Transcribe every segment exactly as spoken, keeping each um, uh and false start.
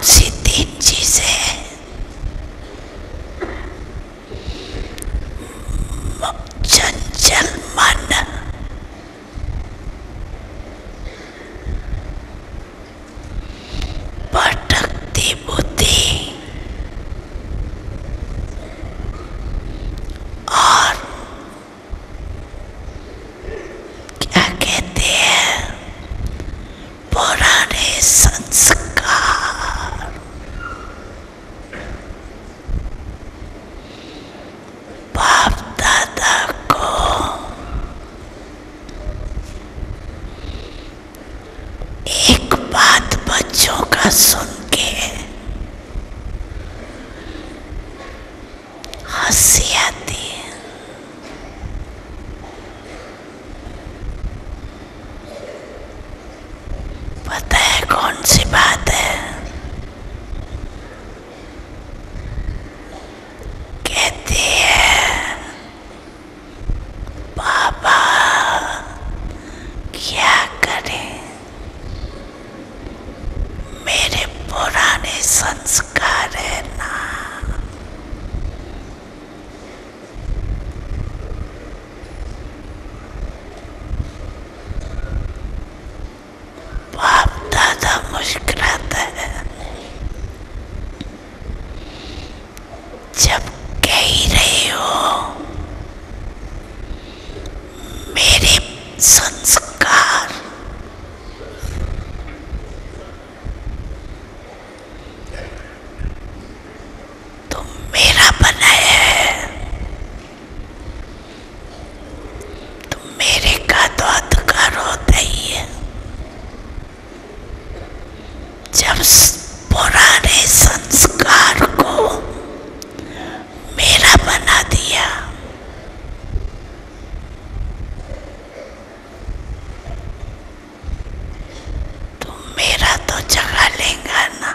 सी तीन चीजें चंचल मन, भटकती बुद्धि और क्या कहते हैं पुराने संस्कार। बाप दादा को एक बात बच्चों का सुन के हंसी आती है। पता है कौन सी बात है? कहते हैं बाबा क्या करें, मेरे पुराने संस्कार है ना। बाप दादा मुस्कुराता है जब कह रहे हो मेरे संस्कार तुम मेरा बनाया है, तुम मेरे का तो अधिकार होता ही है। जब पुराने संस्कार को मेरा बना दिया तो मेरा तो जगह लेगा ना।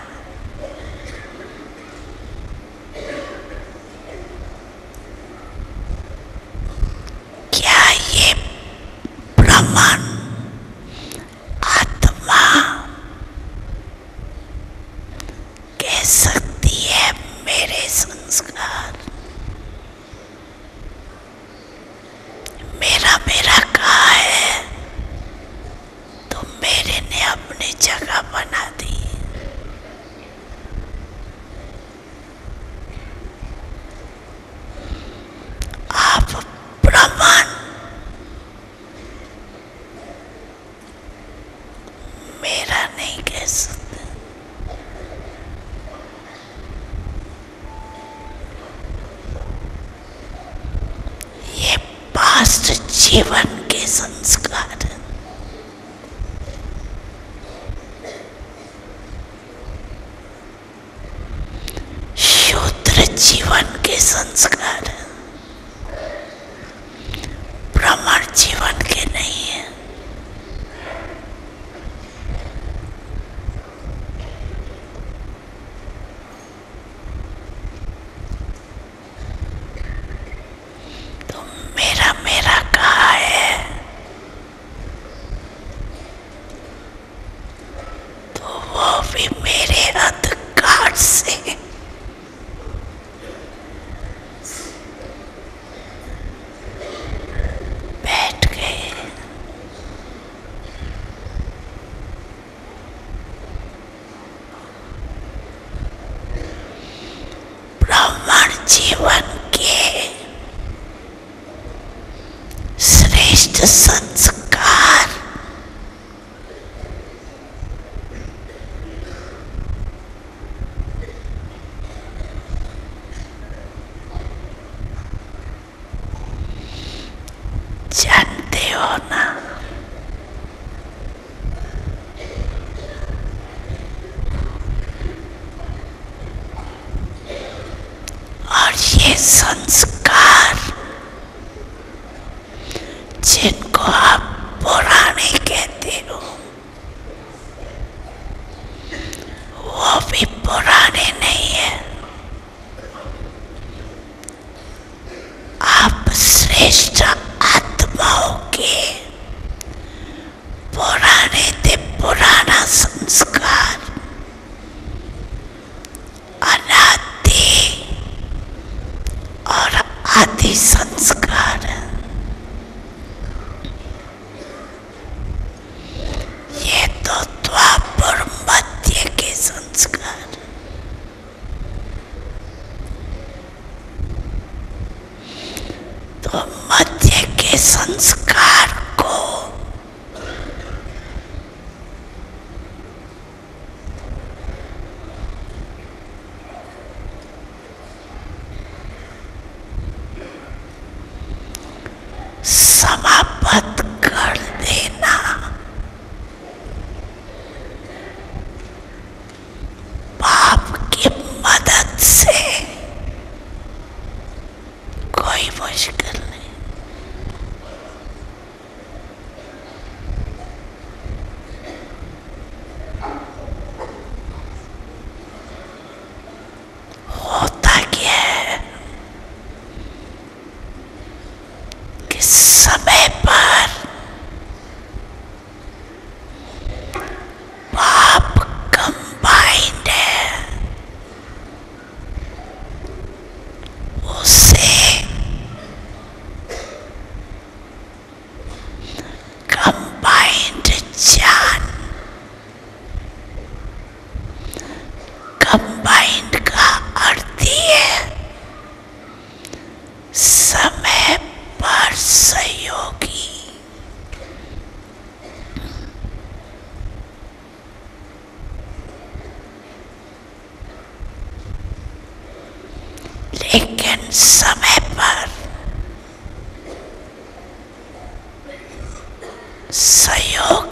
क्या ये ब्रह्मांड आत्मा कह सकती है मेरे संस्कार मेरा मेरा कहा है तो मेरे ने अपनी जगह बना दी। आप ब्रह्मांड मेरा नहीं कह सकते। ये पास्ट जीवन के संस्कार हैं। शूद्र जीवन के संस्कार हैं, ब्राह्मण जीवन के नहीं है। तो मेरा मेरा कहा है तो वो भी मेरे अधिकार से बैठ गए। ब्राह्मण जीवन के श्रेष्ठ संस्कार जानते हो ना। और ये संस्कार जिनको आप पुराने कहते हो वो भी पुराने नहीं है। आप श्रेष्ठ आत्माओं के पुराने ते पुराना संस्कार मध्य के संस्कार को समाप्त कर देना बाप की मदद से कोई मुश्किल नहीं। होता क्या है कि समय पर बाप कंबाइंड है, उसे कंबाइंड ज्ञान, कंबाइंड का अर्थ ही है समय पर सहयोगी। लेकिन समय पर सहयोग